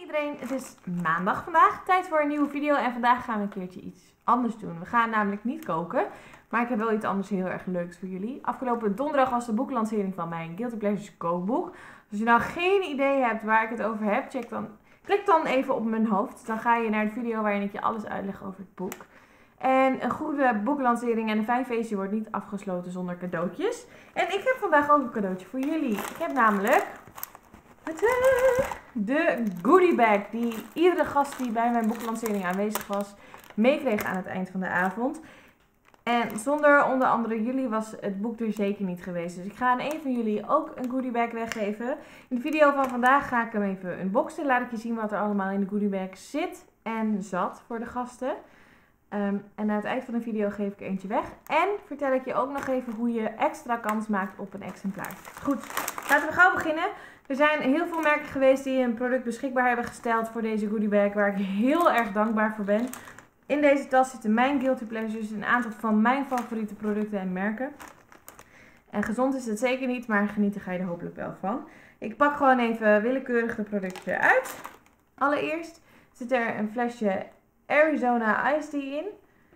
iedereen, het is maandag vandaag. Tijd voor een nieuwe video en vandaag gaan we een keertje iets anders doen. We gaan namelijk niet koken, maar ik heb wel iets anders heel erg leuks voor jullie. Afgelopen donderdag was de boeklancering van mijn Guilty Pleasures kookboek. Dus als je nou geen idee hebt waar ik het over heb, klik dan even op mijn hoofd. Dan ga je naar de video waarin ik je alles uitleg over het boek. En een goede boeklancering en een fijn feestje wordt niet afgesloten zonder cadeautjes. En ik heb vandaag ook een cadeautje voor jullie. Ik heb namelijk de goodie bag die iedere gast die bij mijn boeklancering aanwezig was meekreeg aan het eind van de avond. En zonder onder andere jullie was het boek er zeker niet geweest. Dus ik ga aan een van jullie ook een goodie bag weggeven. In de video van vandaag ga ik hem even unboxen. Laat ik je zien wat er allemaal in de goodie bag zit en zat voor de gasten. En aan het eind van de video geef ik eentje weg. En vertel ik je ook nog even hoe je extra kans maakt op een exemplaar. Goed, laten we gauw beginnen. Er zijn heel veel merken geweest die een product beschikbaar hebben gesteld voor deze goodie bag. Waar ik heel erg dankbaar voor ben. In deze tas zitten mijn Guilty Pleasures. Een aantal van mijn favoriete producten en merken. En gezond is het zeker niet, maar genieten ga je er hopelijk wel van. Ik pak gewoon even willekeurig de producten eruit. Allereerst zit er een flesje Arizona Iced Tea in.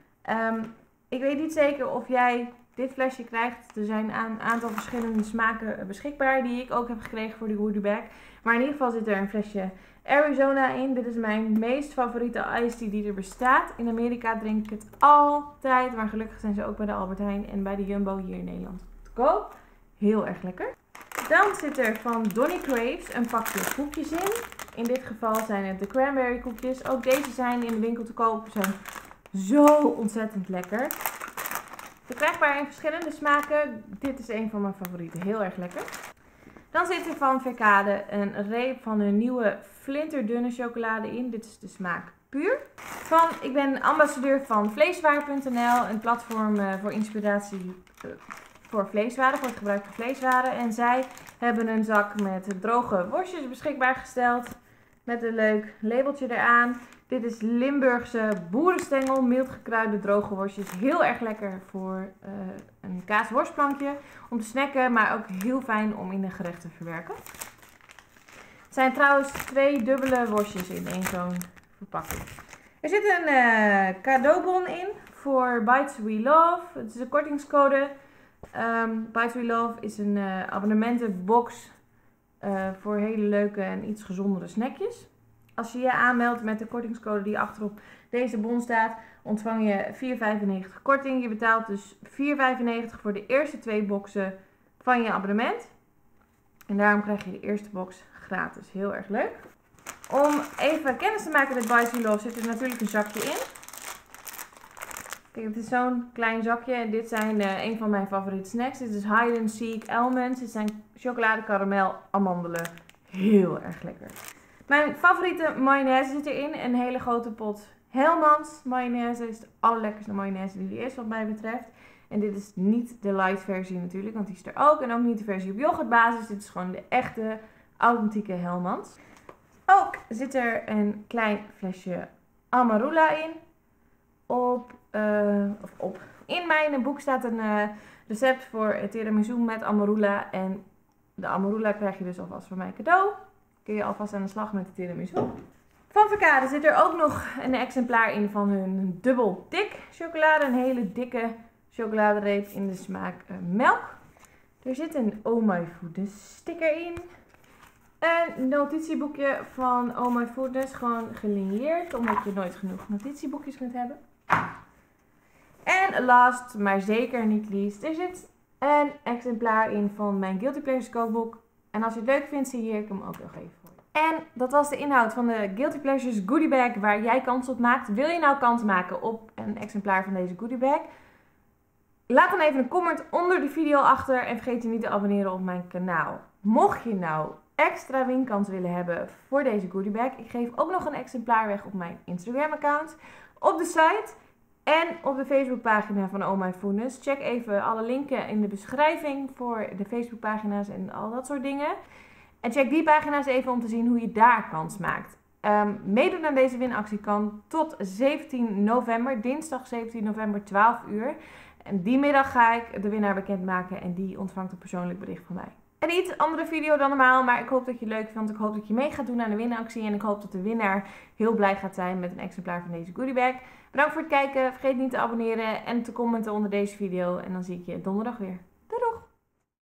Ik weet niet zeker of jij dit flesje krijgt. Er zijn een aantal verschillende smaken beschikbaar die ik ook heb gekregen voor de goodie bag. Maar in ieder geval zit er een flesje Arizona in. Dit is mijn meest favoriete iced tea die er bestaat. In Amerika drink ik het altijd. Maar gelukkig zijn ze ook bij de Albert Heijn en bij de Jumbo hier in Nederland te koop. Heel erg lekker. Dan zit er van Donny Craves een pakje koekjes in. In dit geval zijn het de cranberry koekjes. Ook deze zijn in de winkel te koop. Ze zijn zo ontzettend lekker. Verkrijgbaar in verschillende smaken. Dit is een van mijn favorieten. Heel erg lekker. Dan zit er van Verkade een reep van hun nieuwe flinterdunne chocolade in. Dit is de smaak puur. Ik ben ambassadeur van Vleeswaren.nl. Een platform voor inspiratie voor vleeswaren. Voor het gebruik van vleeswaren. En zij hebben een zak met droge worstjes beschikbaar gesteld. Met een leuk labeltje eraan. Dit is Limburgse boerenstengel, mild gekruide droge worstjes. Heel erg lekker voor een kaasworstplankje. Om te snacken, maar ook heel fijn om in een gerecht te verwerken. Het zijn trouwens 2 dubbele worstjes in één zo'n verpakking. Er zit een cadeaubon in voor Bites We Love. Het is een kortingscode. Bites We Love is een abonnementenbox voor hele leuke en iets gezondere snackjes. Als je je aanmeldt met de kortingscode die achterop deze bon staat, ontvang je 4,95 korting. Je betaalt dus 4,95 voor de eerste 2 boxen van je abonnement. En daarom krijg je de eerste box gratis. Heel erg leuk. Om even kennis te maken met Bites We Love zit er natuurlijk een zakje in. Kijk, het is zo'n klein zakje. En dit zijn een van mijn favoriete snacks. Dit is Hide and Seek Almonds. Dit zijn chocolade, karamel, amandelen. Heel erg lekker. Mijn favoriete mayonaise zit erin. Een hele grote pot Hellmann's mayonaise. Is de allerlekkerste mayonaise die er is wat mij betreft. En dit is niet de light versie natuurlijk, want die is er ook. En ook niet de versie op yoghurtbasis. Dit is gewoon de echte, authentieke Hellmann's. Ook zit er een klein flesje Amarula in. In mijn boek staat een recept voor tiramisu met Amarula. En de Amarula krijg je dus alvast van mij cadeau. Kun je alvast aan de slag met de tiramisu. Van Verkade zit er ook nog een exemplaar in van hun dubbel dik chocolade. Een hele dikke chocoladereep in de smaak melk. Er zit een Oh My Foodness sticker in. Een notitieboekje van Oh My Foodness. Gewoon gelinieerd, omdat je nooit genoeg notitieboekjes kunt hebben. En last, maar zeker niet least, er zit een exemplaar in van mijn Guilty Pleasures kookboek. En als je het leuk vindt, zie ik hem ook nog even voor je. En dat was de inhoud van de Guilty Pleasures goodie bag waar jij kans op maakt. Wil je nou kans maken op een exemplaar van deze goodie bag? Laat dan even een comment onder de video achter en vergeet je niet te abonneren op mijn kanaal. Mocht je nou extra winkans willen hebben voor deze goodie bag, ik geef ook nog een exemplaar weg op mijn Instagram account, op de site en op de Facebookpagina van Oh My Foodness. Check even alle linken in de beschrijving voor de Facebookpagina's en al dat soort dingen. En check die pagina's even om te zien hoe je daar kans maakt. Meedoen aan deze winactie kan tot 17 november, dinsdag 17 november 12 uur. En die middag ga ik de winnaar bekendmaken en die ontvangt een persoonlijk bericht van mij. Een iets andere video dan normaal, maar ik hoop dat je het leuk vindt. Ik hoop dat je mee gaat doen aan de winactie. En ik hoop dat de winnaar heel blij gaat zijn met een exemplaar van deze goodiebag. Bedankt voor het kijken. Vergeet niet te abonneren en te commenten onder deze video. En dan zie ik je donderdag weer.